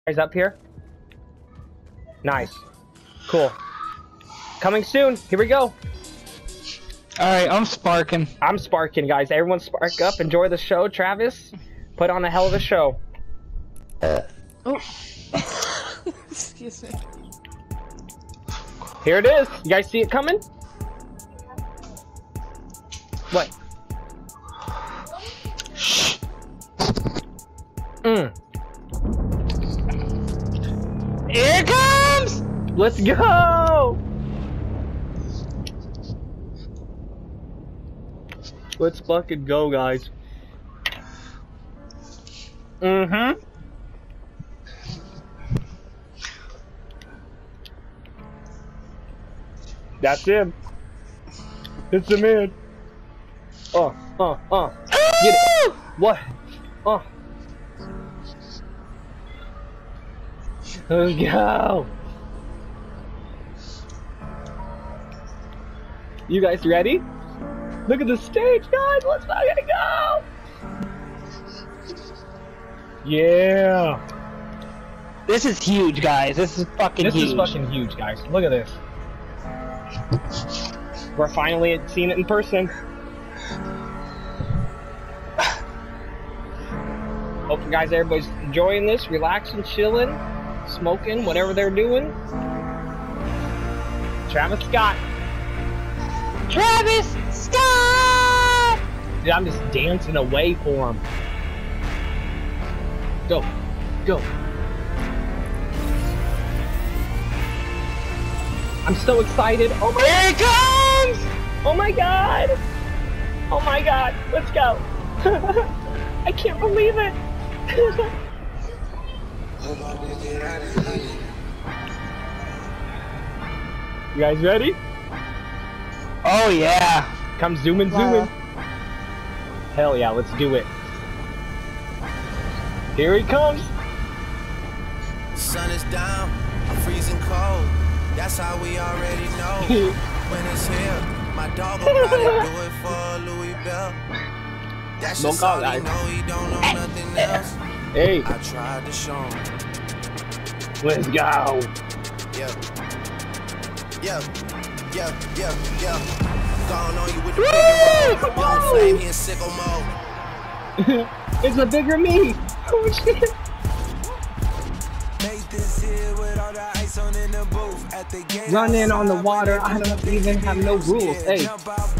Guys up here. Nice. Cool. Coming soon. Here we go. Alright, I'm sparking. I'm sparking, guys. Everyone spark up. Enjoy the show, Travis. Put on a hell of a show. Oh. Excuse me. Here it is. You guys see it coming? What? Here it comes! Let's go! Let's fucking go, guys. Mm-hmm. That's him. It's the man. Get it. What? Let's go. You guys ready? Look at the stage, guys. Let's fucking go. Yeah. This is huge, guys. This is fucking huge. This is fucking huge, guys. Look at this. We're finally seeing it in person. Hope you guys, everybody's enjoying this, relaxing, chilling, smoking, whatever they're doing. Travis Scott. Travis Scott! Dude, I'm just dancing away for him. Go. Go. I'm so excited. Oh my Here it comes! Oh my god! Oh my god! Let's go! I can't believe it! You guys ready? Oh yeah! Come zooming, zooming. Hell yeah, let's do it. Here he comes! The sun is down, I'm freezing cold. That's how we already know. When it's here, my dog will probably do it for Louis Bell. That's just all he know, he don't know nothing else. Hey! I tried to show him. Let's go! Yeah. Gone on you with the bigger roll. On flame, he in sickle mode. It's a bigger me! Oh shit! Running on the water, I don't even have no rules. Hey. Let's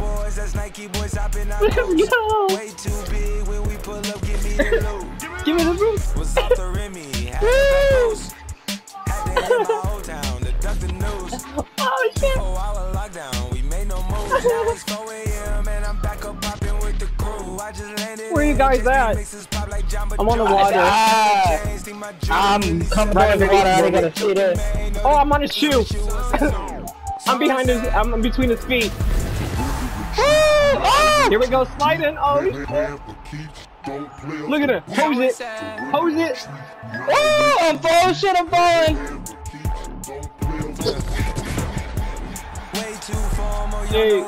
go! Give me the roof! Oh shit! Where are you guys at? I'm on the water. I'm coming right under the water. I gotta shoot it. Oh, I'm on his shoe. I'm behind his. I'm between his feet. Oh! Here we go, sliding. Oh shit! Look at it. Hose it. Hose it. Oh, I'm falling. Shit, I'm falling. Hey.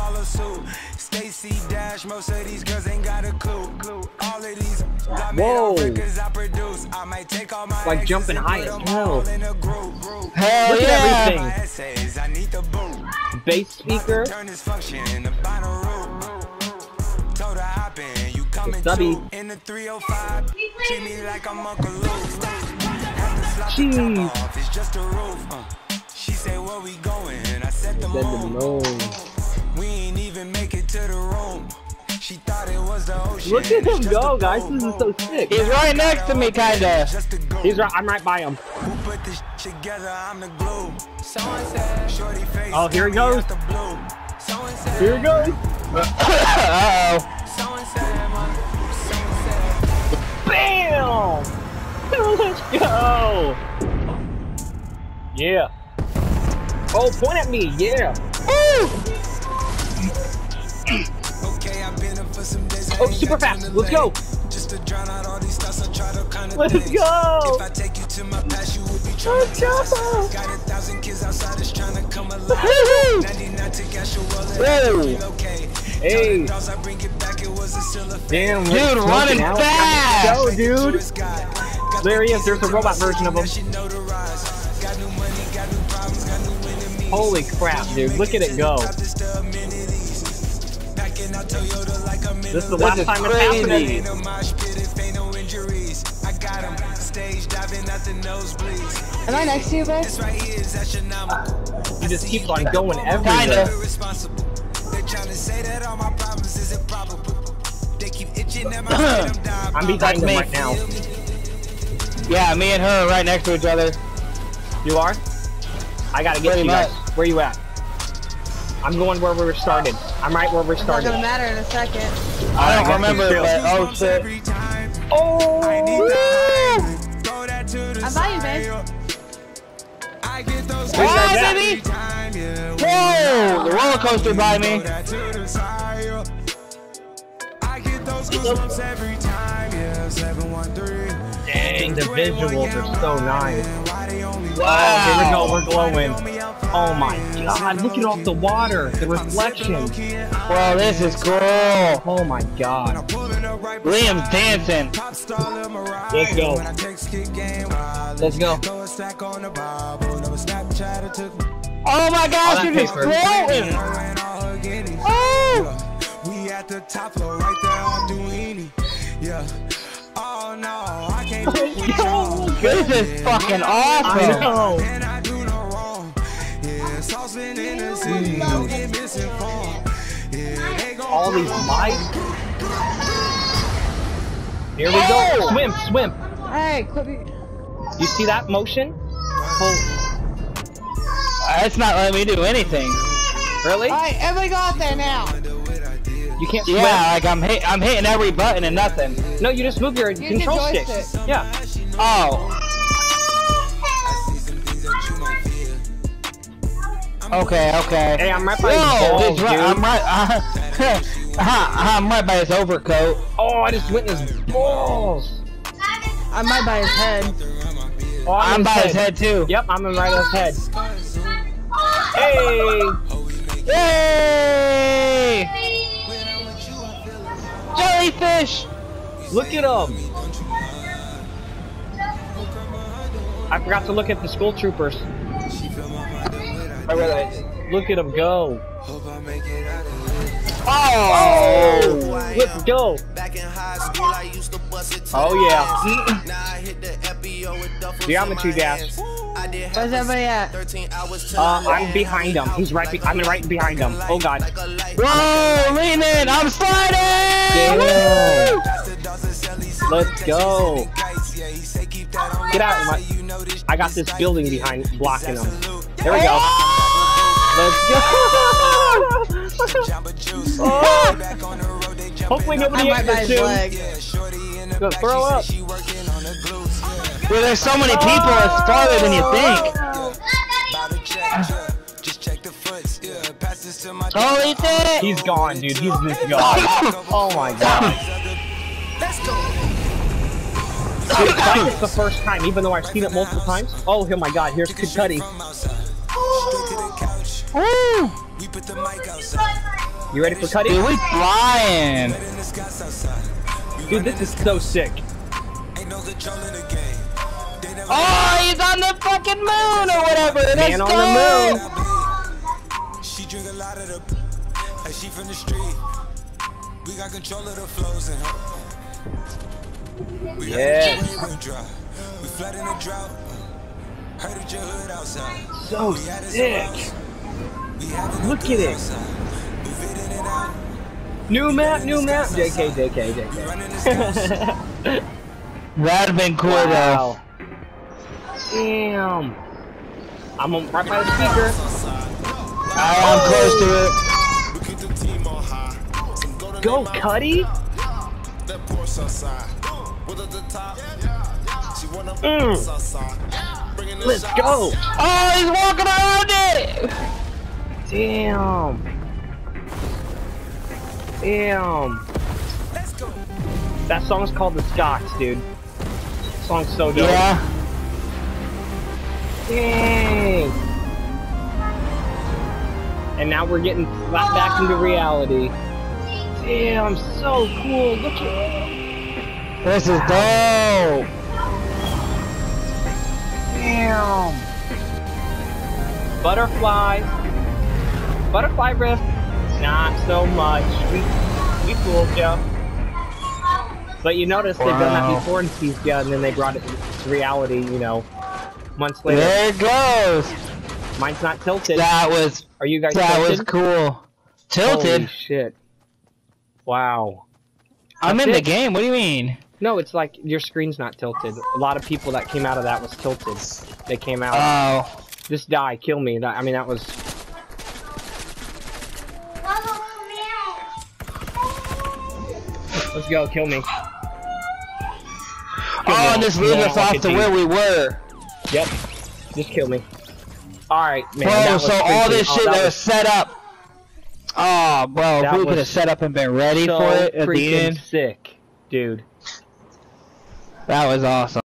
Most of these girls ain't got a clue. All of these whoa! I produce. I might take all my like jumping high as hell. Hell look yeah! at everything. I need the bass speaker. Turn this function in the bottom told her hop in. You coming in the 305. Treat me like I'm Uncle Luke. Jeez. It's just a roof. She said, where we going? I said the moon. We ain't even make it to the room. She thought it was the ocean. Look at him go, guys. This is so sick. He's right next to me, kinda. He's right. I'm right by him. Who put this together? I'm the glue. Oh, here he goes. Here he goes. Uh-oh. Bam! Let's go. Yeah. Oh, point at me. Yeah. Oh, super fast. Let's go. Let's go. Let's go. Hey. Damn, dude, running fast. Go, dude. There he is. There's a robot version of him. Holy crap, dude. Look at it go. This is the last time it's happening. Am I next to you, babe? He just keeps on going everywhere. I'm behind him right now. Yeah, me and her are right next to each other. You are? I gotta get you guys. Where you at? I'm going where we were started. I'm right where we started. It's not gonna matter in a second. I don't remember, but oh shit. Oh! I'm by you, babe. Oh, baby! Whoa! The roller coaster by me. Dang, the visuals are so nice. Wow. Here we go, we're glowing. Oh my god, look at all the water, the reflection. Well, this is cool. Oh my god. Liam's dancing. Let's go. Let's go. Oh my gosh, you're just floating. Oh! We at the top floor right there on Duini. Yeah. Oh no, I can't This is fucking awesome. I know. and I do no wrong. Yeah, sauce been in the city, don't get misinformed. Yeah, they gon' All these lights. Here we go. Swim, swim. Hey, quit me. You see that motion? It's not letting me do anything. Really? Alright, everybody go out there now. You can't swim? Yeah, like I'm hitting every button and nothing. No, you just move your Use control your stick. joystick. Yeah. Oh. Okay, okay. Hey, I'm right by his Whoa, balls, dude. I'm right by his overcoat. Oh, I just went in his balls. I'm right by his head. Oh, I'm by his head too. Yep, I'm right at his head. Hey! Yay! Jellyfish! Look at him! I forgot to look at the school troopers. Look at him go. Oh! Let's go. Oh yeah. Geometry dash. Where's everybody at? I'm behind him. He's right. I'm right behind him. Oh god. Whoa! Lean in! I'm sliding! Damn. Let's go. Get out of my. I got this building behind blocking him. There we go. Let's go. Oh. Hopefully nobody I'm right by ate his this leg. soon. Go throw up. Well, there's so many people, it's farther than you think. Holy shit! He's gone, dude. He's just gone. Oh my god. Dude, it's like it's the first time, even though I've seen it multiple times. Oh my god, here's Kid Cudi. Woo! You ready for Cudi? Dude, we flying! Dude, this is so sick. Oh, he's on the fucking moon or whatever! Man on the moon! She drink a lot of the she from the street. We got control of the flows in her. Yeah. We flood in the drought. Heard of your hood outside. So sick. Look at it. New map, new map. JK, JK, JK. That'd been cool though. Damn. I'm right by the speaker. I'm close to it. Go, Cudi. Let's go. Oh, he's walking around it! Damn. Damn. That song's called The Scots, dude. That song's so dope. Yeah. Dang. And now we're getting slapped back into reality. Damn, so cool. Look at it. This is dope. Damn. Butterfly. Butterfly Rift. Not so much. We fooled you. But you notice they've done that before in Seizia, and then they brought it to reality, you know, months later. There it goes. Mine's not tilted. That was. Are you guys That tilted? was cool. Tilted. Holy shit. Wow. I'm in the game. What do you mean? No, it's like your screen's not tilted. A lot of people that came out of that was tilted. They came out. Oh. Just die, kill me. That, I mean, that was. Let's go, kill me. Oh, this leaves us off to where we were. Yep. Just kill me. Alright, man. Bro, so all this shit that was set up. Oh, bro, if we could have set up and been ready for it at the end. Sick, dude. That was awesome.